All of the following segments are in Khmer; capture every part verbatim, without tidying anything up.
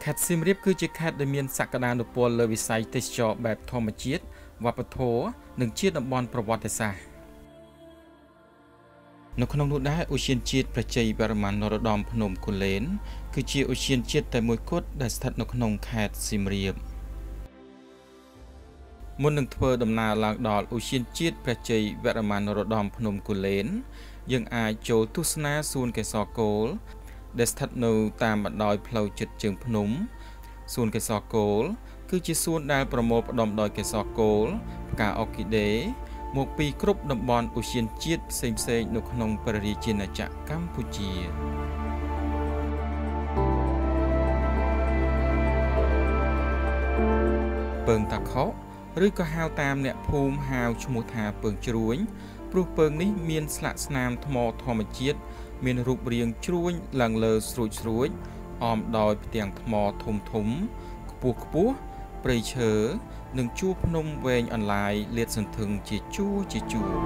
ខេត្តសៀមរាបគឺជាខេត្តដែលមានសក្តានុពលលើវិស័យទេសចរណ៍បែបធម្មជាតិវប្បធម៌និងជាតំបន់ប្រវត្តិសាស្ត្រនៅក្នុងនោះដែរឧទ្យានជាតិព្រះជ័យវរ្ម័ននរោត្តមភ្នំគូលែនគឺជាឧទ្យានជាតិតែមួយគត់ដែលស្ថិតនៅក្នុងខេត្តសៀមរាបមុននឹងធ្វើដំណើរឡើងដល់ឧទ្យានជាតិព្រះជ័យវរ្ម័ននរោត្តមភ្នំគូលែនយើងអាចចូលទស្សនាសួនកេសរកូលដែលស្ថិតនៅតាមបណ្ដោយផ្លូវជិតជើងភ្នំសួនកេសរកូលគឺជាសួនដែលប្រមូលផ្ដុំដោយកេសរកូលផ្កាអ័រគីដេមកពីគ្រប់តំបន់ឧទ្យានជាតិផ្សេងៗនៅក្នុងព្រះរាជាណាចក្រកម្ពុជាពើងតាខុឬក៏ហៅតាមអ្នកភូមិហៅឈ្មោះថាពើងជ្រួញព្រោះពើងនេះមានស្លាកស្នាមថ្មធម្មជាតិមានរូបរាងជ្រួញឡើងលើស្រួចស្រួចអមដោយផ្ទាំងថ្មធំធំខ្ពស់ខ្ពស់ព្រៃឈើនិងជួរភ្នំវែងអន្លាយលាតសន្ធឹងជាជួរជាជួរ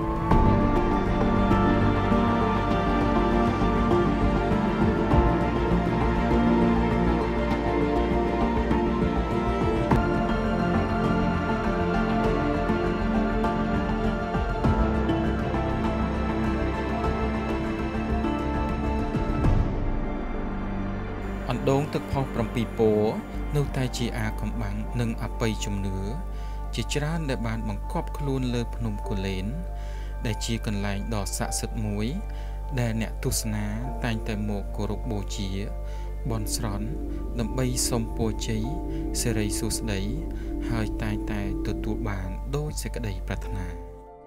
អណ្ដូងទឹកផុសប្រាំពីរពណ៌នៅតែជាអាកំបាំងនិងអបិយជំនឿជាច្រើនដែលបានបង្កប់ខ្លួនលើភ្នំគូលែនដែលជាកន្លែងដ៏ស័ក្តិសិទ្ធិមួយដែលអ្នកទស្សនាតែងតែមកគោរពបូជាបន់ស្រន់ដើម្បីសុំពរជ័យសិរីសួស្តីហើយតែងតែទទួលបានដោយសេចក្តីប្រាថ្នា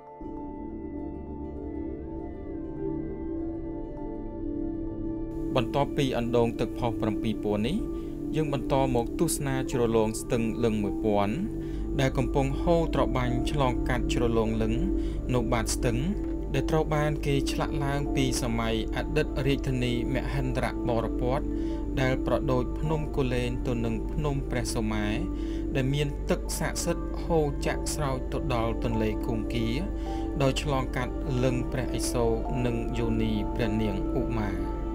បន្ទាប់ពីអណ្ដូងទឹកផុសប្រាំពីរពណ៌នេះយើងបន្តមកទស្សនាជ្រលងស្ទឹងលឹងមួយពាន់ដែលកំពុងហូរត្របាញ់ឆ្លងកាត់ជ្រលងលឹងនៅបាតស្ទឹងដែលត្រូវបានគេឆ្លាក់ឡើងពីសម័យអតីតរាជធានីមហេន្ទ្របរពតដែលប្រដូចភ្នំគូលែនទៅនឹងភ្នំព្រះសុមេដែលមានទឹកស័ក្តិសិទ្ធិហូរចាក់ស្រោចទៅដល់ទន្លេគង្គាដោយឆ្លងកាត់លឹងព្រះឥសូរនិងយោនីព្រះនាងឧមា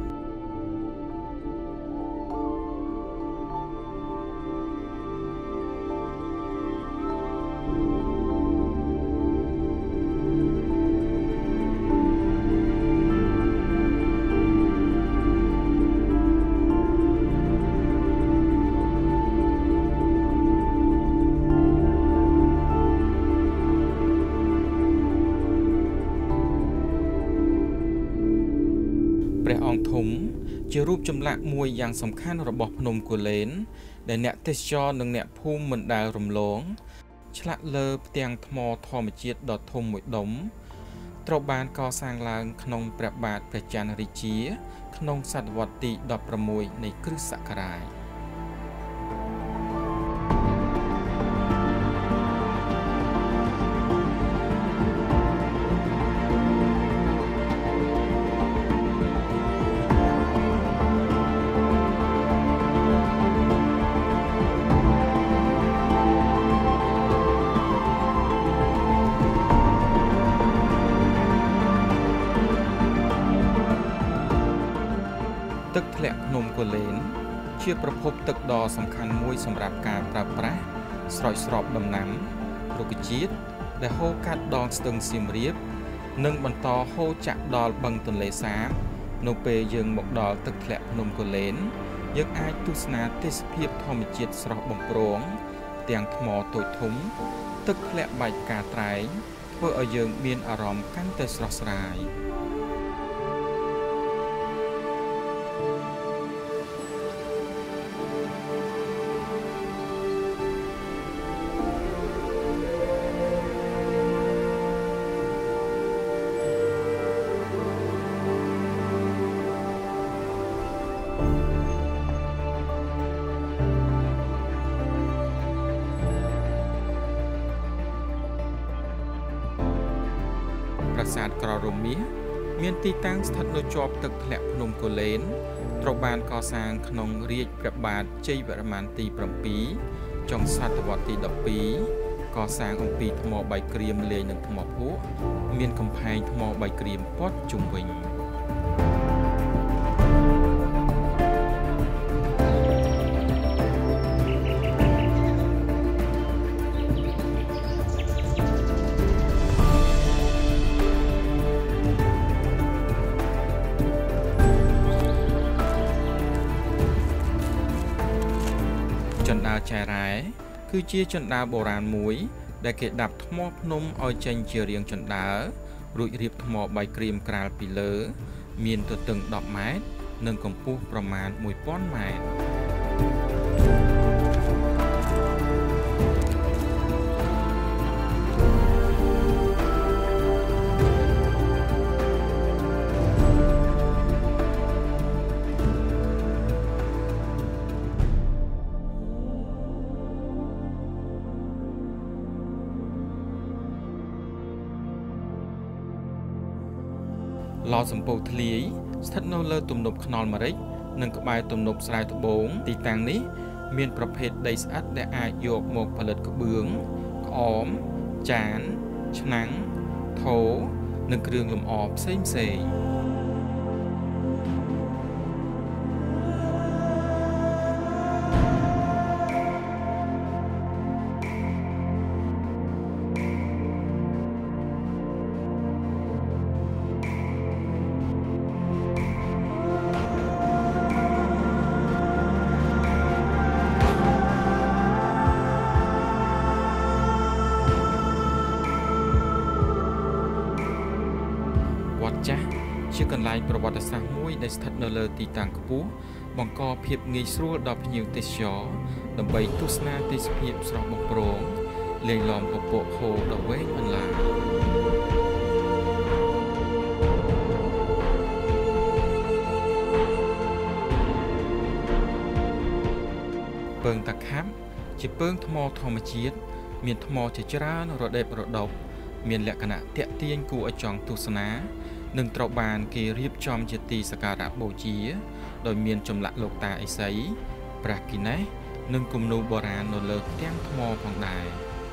ព្រះអង្គធំជារូបចម្លាក់មួយយ៉ាងសំខាន់របស់ភ្នំគូលែនដែលអ្នកទេសចរនិងអ្នកភូមិមិនដែលរំលងឆ្លាក់លើផ្ទាំងថ្មធម្មជាតិដ៏ធំមួយដុំត្រូវបានកសាងឡើងក្នុងព្រះបាទព្រះច័ន្ទរាជាក្នុងសតវត្សទីដប់ប្រាំមួយនៃគ្រិស្តសករាជទឹកធ្លាក់ភ្នំគូលែនជាប្រភពទឹកដ៏សំខាន់មួយសម្រាប់ការប្រើប្រាស់ស្រោចស្រពដំណាំរុក្ខជាតិដែលហូរកាត់ដងស្ទឹងសៀមរាបនិងបន្តហូរចាក់ដល់បឹងទន្លេសាបនៅពេលយើងមកដល់ទឹកធ្លាក់ភ្នំគូលែនយើងអាចទស្សនាទេសភាពធម្មជាតិស្រស់បំព្រងទាំងថ្មតូចធំទឹកធ្លាក់បែកផ្កាត្រែងធ្វើឲ្យយើងមានអារម្មណ៍កាន់តែស្រស់ស្រាយប្រាសាទក្ររមាសមានទីតាំងស្ថិតនៅជាប់ទឹកធ្លាក់ភ្នំគូលែនត្រូវបានកសាងក្នុងរាជព្រះបាទជ័យវរ្ម័នទីប្រាំពីរចុងសតវត្សទីដប់ពីរកសាងអំពីថ្មបាយក្រៀមលាយនឹងថ្មភក់មានកំផែងថ្មបាយក្រៀមព័ទ្ធជុំវិញចន្ទាចារ៉ែគឺជាចន្ទាបុរាណមួយដែលគេដាប់ថ្មភ្នំឲ្យចេញជារាងចន្ទារួចរៀបថ្មបាយក្រៀមក្រាលពីលើមានទទឹងដប់ម៉ែត្រនិងកម្ពស់ប្រមាណមួយពាន់ម៉ែត្រឡសំពៅធ្លាយស្ថិតនៅលើទំនប់ខ្នល់ម្រេចនិងក្បែរទំនប់ស្រែត្បូងទីតាំងនេះមានប្រភេទដីស្អិតដែលអាចយកមកផលិតក្បឿងក្អមចានឆ្នាំងថូនិងគ្រឿងលម្អផ្សេងផ្សេងចាស់ជាកន្លែងប្រវត្តិសាស្ត្រមួយដែលស្ថិតនៅលើទីតាំងខ្ពស់បង្កភាពងាយស្រួលដល់ភ្ញៀវទេសចរដើម្បីទស្សនាទេសភាពស្រស់បំព្រងលេងឡំពពកហូរដ៏វែងអន្លាយពើងតាខាប់ជាពើងថ្មធម្មជាតិមានថ្មជាច្រើនរដេបរដប់មានលក្ខណៈទាក់ទាញគួរឲ្យចង់ទស្សនានិងត្រូវបានគេរៀបចំជាទីសក្ការៈបូជាដោយមានចម្លាក់លោកតាឥសីព្រះគិនេសនិងគំនូរបុរាណនៅលើផ្ទាំងថ្មផងដែរ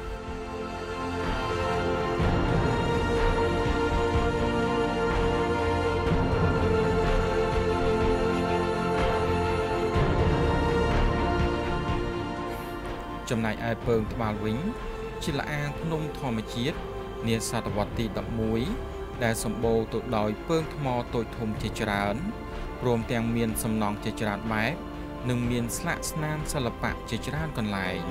ចំណែកឯពើងត្បាល់វិញជាលអាងភ្នំធម្មជាតិនាសតវត្សទីដប់មួយដែលសម្បូរទៅដោយពើងថ្មតូចធំជាច្រើនព្រមទាំងមានសំណង់ជាច្រើនបែបនិងមានស្លាកស្នាមសិល្បៈជាច្រើនកន្លែង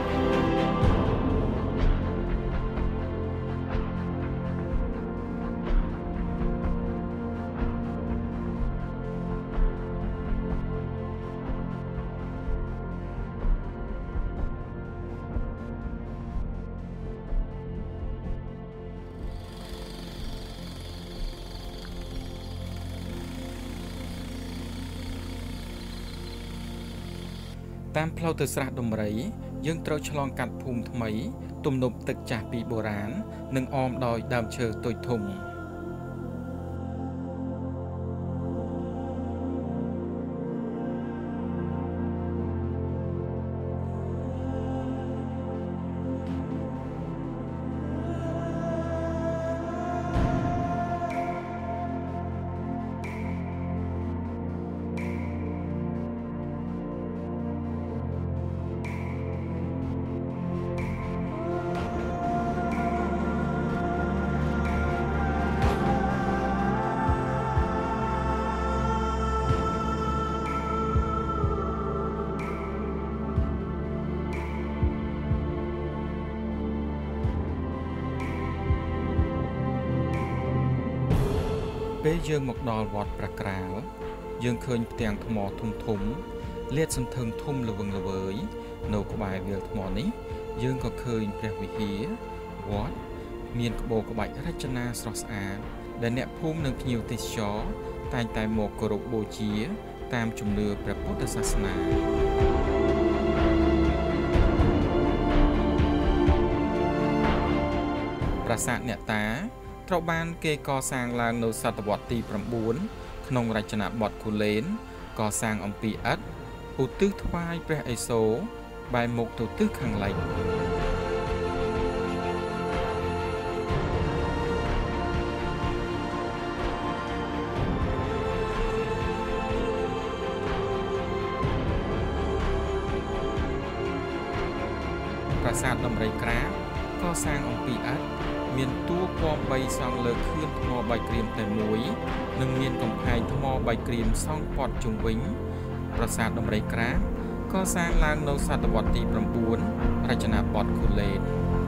តាមផ្លូវទៅស្រះដំរីយើងត្រូវឆ្លងកាត់ភូមិថ្មីទំនប់ទឹកចាស់ពីបុរាណនិងអមដោយដើមឈើតូចធំពេលយើងមកដល់វត្តព្រះក្រាលយើងឃើញផ្ទាំងថ្មធំធំលាតសន្ធឹងធំល្វឹងល្វើយនៅក្បែរវាលថ្មនេះយើងក៏ឃើញព្រះវិហារវត្តមានក្បូរក្បាច់រចនាស្រស់ស្អាតដែលអ្នកភូមិនិងភ្ញៀវទេសចរតែងតែមកគោរពបូជាតាមជំនឿព្រះពុទ្ធសាសនាប្រាសាទអ្នកតាត្រូវបានគេកសាងឡើងនៅសតវត្សទី៩ក្នុងរចនាបថគូលែនកសាងអំពីឥដ្ឋឧទ្ទិសថ្វាយព្រះឥសូរបែរមុខទៅទិសខាងលិចប្រាសាទដំរីក្រាបកសាងអំពីឥដ្ឋមានតួពណ៌បីសង់លើខឿនថ្មបាយក្រៀមតែមួយនិងមានកំផែងថ្មបាយក្រៀមសង់ព័ទ្ធជុំវិញប្រាសាទដំរីក្រាបก็สร้างឡើងនៅសតវត្សទី 9 រចនាបថគូលែន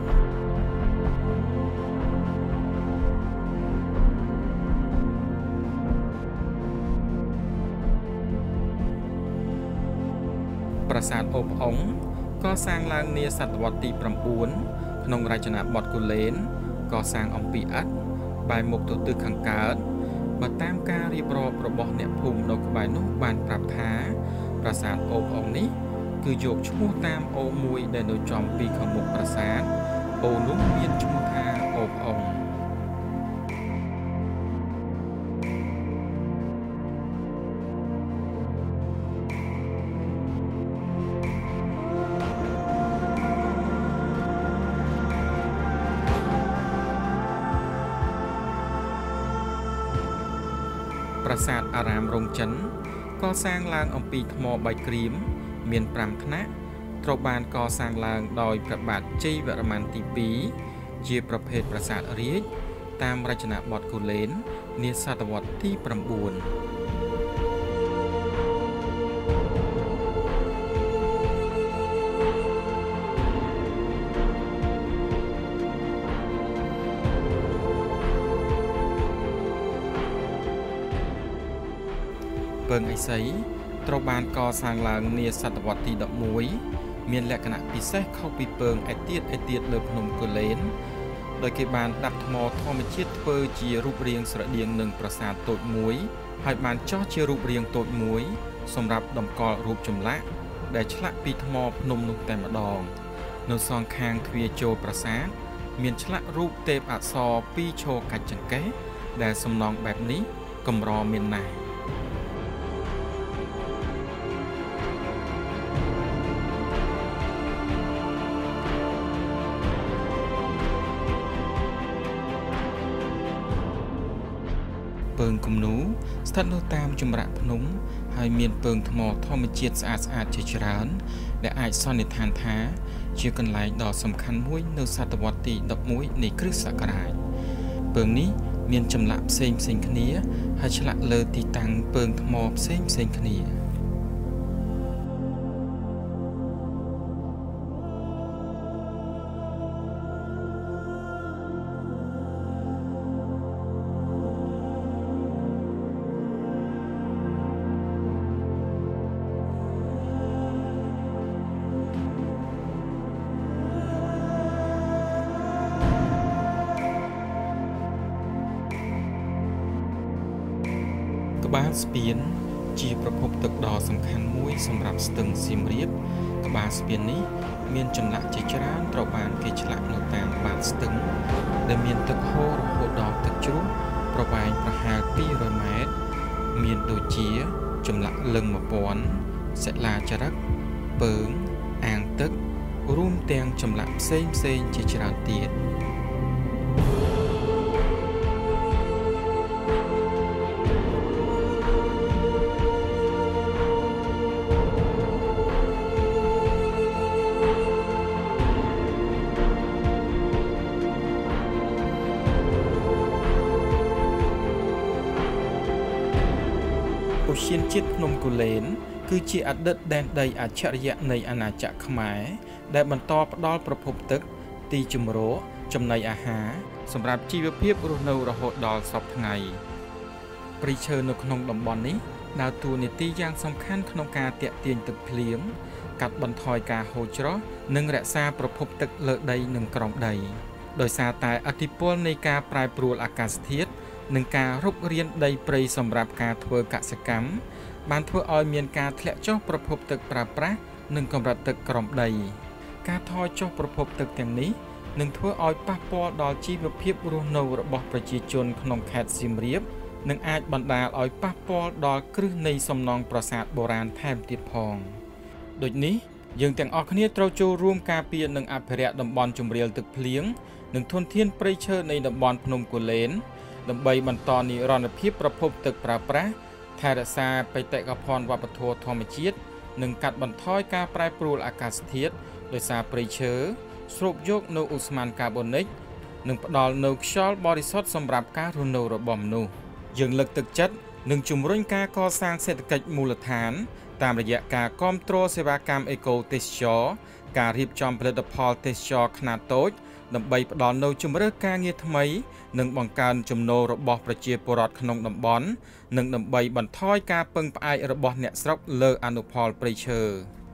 ប្រាសាទអូបអុងក៏សាងឡើងនាសតវត្សទី 9 ក្នុងរចនាបថគូលែនក៏សាងអំពីឥដ្ឋបែរមុខទៅទិសខាងកើតបើតាមការរៀបរាប់របស់អ្នកភូមិនៅក្បែរនោះបានប្រាប់ថាប្រាសាទអូបអុងនេះគឺយកឈ្មោះតាមអូរមួយដែលនៅចំពីខាងមុខប្រាសាទអូរនោះមានឈ្មោះថាអូបអុងប្រាសាទអារាមរងចិនក៏សាងឡើងអំពីថ្មបៃក្រៀមមាន 5 ថ្នាក់ត្រូវបានកសាងឡើងដោយព្រះបាទជ័យវរ្ម័នទី 2 ជាប្រភេទប្រាសាទរាជតាមរចនាបថគូលែននាសតវត្សទី 9 ពើងឥសីត្រូវបានកសាងឡើងនាសតវត្សទី 11 មានលក្ខណៈពិសេសខុសពីពើងឯទៀតឯទៀតលើភ្នំគូលែនដោយគេបានដាក់ថ្មធម្មជាតិធ្វើជារូបរាងស្រដៀងនឹងប្រាសាទតូចមួយហើយបានចោះជារូបរាងតូចមួយសម្រាប់តម្កល់រូបចម្លាក់ដែលឆ្លាក់ពីថ្មភ្នំនោះតែម្ដងនៅសងខាងទ្វារចូលប្រាសាទមានឆ្លាក់រូបទេពអប្សរពីរឈរកាច់ចង្កេះដែលសំណង់បែបនេះកម្រមានណាស់ពើងគំនូស្ថិតនៅតាមចម្រាក់ភ្នំហើយមានពើងថ្មធម្មជាតិស្អាតស្អាតជាច្រើនដែលអាចសន្និដ្ឋានថាជាកន្លែងដ៏សំខាន់មួយនៅសតវត្សទី 11 នៃគ្រិស្តសករាជពើងនេះមានចម្លាក់ផ្សេងផ្សេងគ្នាហើយឆ្លាក់លើទីតាំងពើងថ្មផ្សេងផ្សេងគ្នាក្បាលស្ពានជាប្រភពទឹកដ៏សំខាន់មួយសម្រាប់ស្ទឹងសៀមរាបក្បាលស្ពាននេះមានចម្លាក់ជាច្រើនត្រូវបានគេឆ្លាក់នៅតាមបាតស្ទឹងដែលមានទឹកហូររហូតដល់ទឹកជ្រោះប្រវែងប្រហែល ពីររយ ម៉ែត្រមានដូចជាចម្លាក់លឹង មួយពាន់ សិលាចារឹកពើងអាងទឹករួមទាំងចម្លាក់ផ្សេងផ្សេងជាច្រើនទៀតឧទ្យានជាតិភ្នំគូលែនគឺជាអតីតដែនដីអច្ឆរិយៈនៃអាណាចក្រខ្មែរដែលបន្តផ្ដល់ប្រភពទឹកទីជម្រកចំណីអាហារសម្រាប់ជីវភាពរស់នៅរហូតដល់សព្វថ្ងៃព្រៃឈើនៅក្នុងតំបន់នេះដើរតួនាទីយ៉ាងសំខាន់ក្នុងការទាក់ទាញទឹកភ្លៀងកាត់បន្ថយការហូរច្រោះនិងរក្សាប្រភពទឹកលើដីនិងក្រោមដីដោយសារតែឥទ្ធិពលនៃការប្រែប្រួលអាកាសធាតុនិងការរុករានដីព្រៃសម្រាប់ការធ្វើកសិកម្មបានធ្វើឲ្យមានការធ្លាក់ចុះប្រភពទឹកប្រើប្រាស់និងកម្រិតទឹកក្រោមដីការថយចុះប្រភពទឹកទាំងនេះនឹងធ្វើឲ្យប៉ះពាល់ដល់ជីវភាពរស់នៅរបស់ប្រជាជនក្នុងខេត្តសៀមរាបនិងអាចបណ្ដាលឲ្យប៉ះពាល់ដល់គ្រឹះនៃសំណង់ប្រាសាទបុរាណថែមទៀតផងដូចនេះយើងទាំងអស់គ្នាត្រូវចូលរួមការពារនិងអភិរក្សតំបន់ជម្រាលទឹកភ្លៀងនិងធនធានព្រៃឈើនៃតំបន់ភ្នំគូលែនដើម្បីបន្តនិរន្តរភាពប្រភពទឹកប្រើប្រាស់ថែរក្សាបេតិកភណ្ឌវប្បធម៌ធម្មជាតិនិងកាត់បន្ថយការប្រែប្រួលអាកាសធាតុដោយសារព្រៃឈើស្រូបយកនូវឧស្ម័នកាបូនិកនិងផ្ដល់នូវខ្យល់បរិសុទ្ធសម្រាប់ការរស់នៅរបស់មនុស្សយើងលើកទឹកចិត្តនិងជំរុញការកសាងសេដ្ឋកិច្ចមូលដ្ឋានតាមរយៈការគាំទ្រសេវាកម្មអេកូទេសចរណ៍ការរៀបចំផលិតផលទេសចរណ៍ខ្នាតតូចដើម្បីផ្ដល់នូវជម្រើសការងារថ្មីនិងបង្កើនចំណូលរបស់ប្រជាពលរដ្ឋក្នុងតំបន់និងដើម្បីបន្ថយការពឹងផ្អែករបស់អ្នកស្រុកលើអនុផលព្រៃឈើ